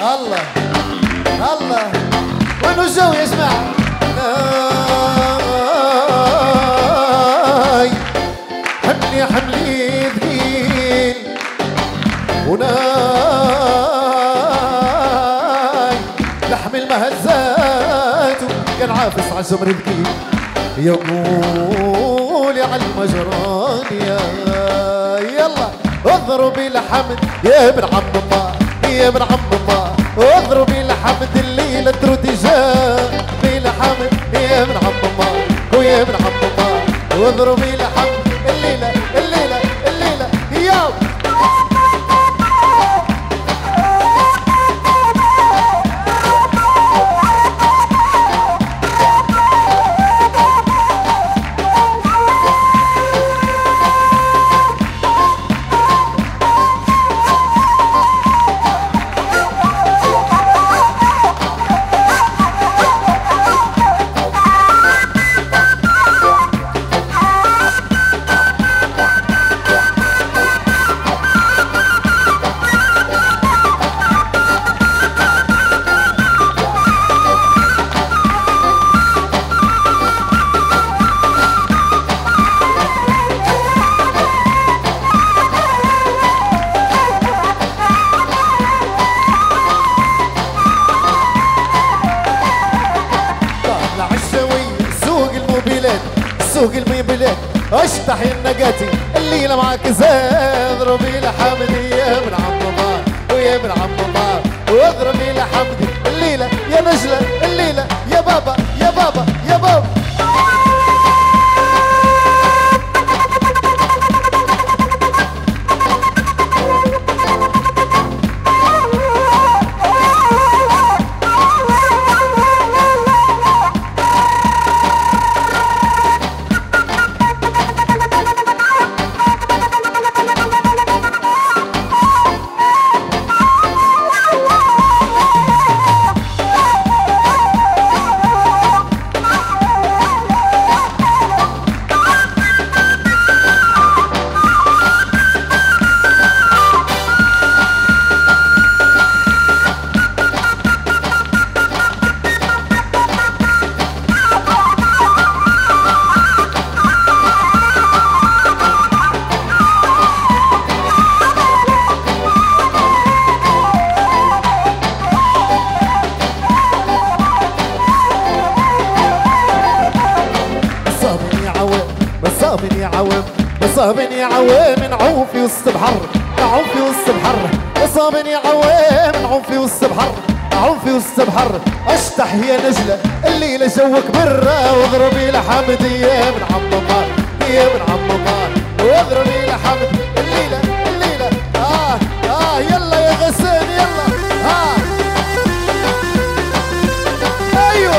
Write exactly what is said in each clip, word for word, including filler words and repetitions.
الله الله وينو الجو يا جماعة؟ حملي حملي ثقيل وناي لحم المهزات كان عافس على الجمر ثقيل يقول يا على المجران يا يلا اضربي الحمد يا ابن عم الله يا ابن عم الله اضربي الحمد الليلة تردي جاء بالحمد يا ابن عم الله ويا ابن عم الله واضربي الحمد الليلة الليلة الليلة يا سوق الميبلات اشطح يا النقاتي الليله معاك زاد اضربي لحمدي يا ابن عم الله ويا ابن عم الله واضربي لحمدي الليله يا نجله الليله يا بابا يا بابا يا بابا صابني عوام صابني عوام نعوم في وسط بحر نعوم في وسط بحر صابني عوام نعوم في وسط بحر نعوم في وسط بحر اشطح يا نجله الليله جوك برا واضربي لحمدي يا ابن عم الله يا ابن عم الله واضربي لحمدي الليله الليله اه اه يلا يا غسان يلا ها ايوه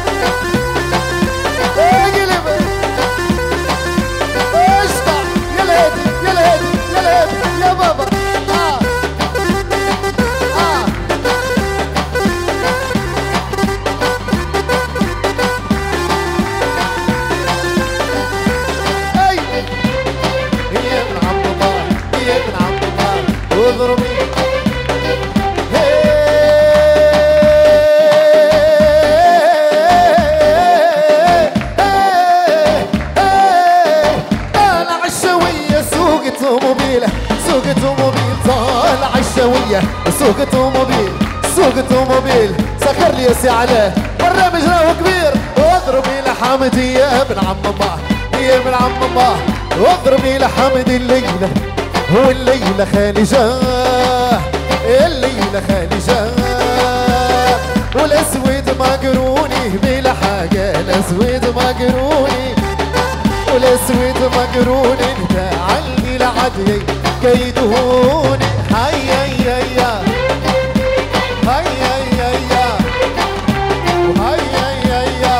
اقلب يا بابا آه. آه. أي يا ابن عم الله يا ابن عم الله واضربي طالع الشوية سوق طوموبيله سوق طوموبيل طالع الشوية سوق طوموبيل سوق طوموبيل سكر لي يا علاه برنامج راهو كبير واضربي لحمدي يا ابن عم الله يا ابن عم الله واضربي لحمدي الليلة هو الليلة خالي جاه الليلة خالي جاه والاسود مقروني بلا حاجة الاسود مقروني والاسود مقروني تعالي لعدي كيدهوني هيا يا يا هيا يا يا هيا يا يا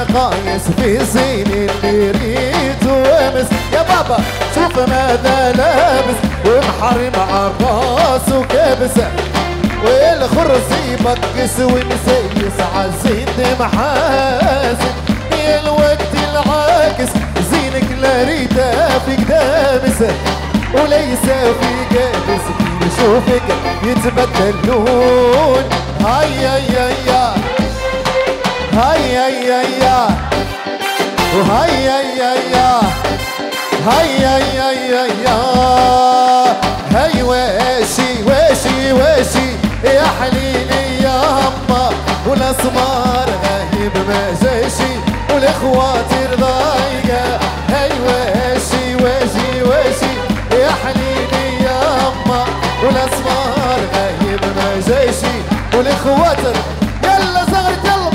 قايس في زين اللي ريته وامس. يا بابا شوف ماذا لابس ومحرم عالراس وكابس، والخرز يبكس ومسيس عالزين محاسن. يا الوقت العاكس زينك لا ريته في قدامس وليس في قابس، نشوفك يتبدل لون. هاي هاي هاي هاي هاي هاي وهاي هاي هاي هاي هاي هاي هاي هاي واشي واشي واشي يا حليلي يا هما، والاسمار غايب ما جاشي والاخوات رضايقه. هاي واشي واشي واشي يا حليلي يا هما، والاسمار غايب ما جاشي والاخوات. يلا زغرت يلا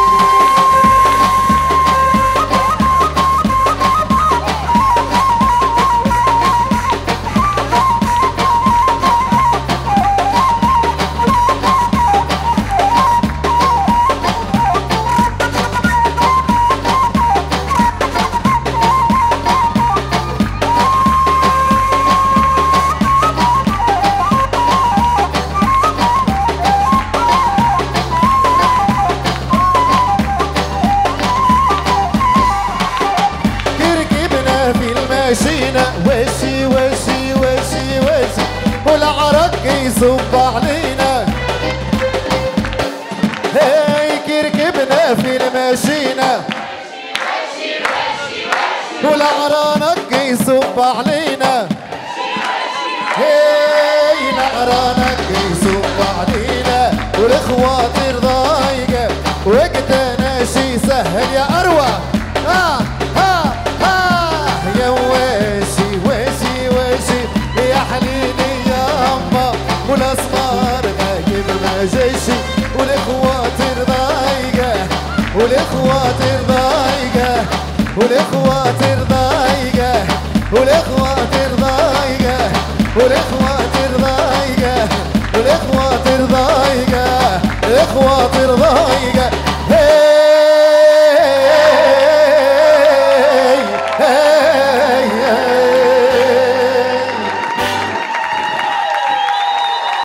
وشي وشي وشي وشي والعرق يصب علينا. هيك ركبنا في الماشينة والعرانق يصب علينا. هي العرانق يصب علينا والاخوات رضايقة وقتنا شي سهل يا اروى. ها ها ها يا واشي واشي واشي يا حليلي يا أما، والأسمار غايب ما جيشي والإخوات رضايقة والإخوات رضايقة والإخوات رضايقة والإخوات رضايقة والإخوات رضايقة والإخوات رضايقة الإخوات رضايقة.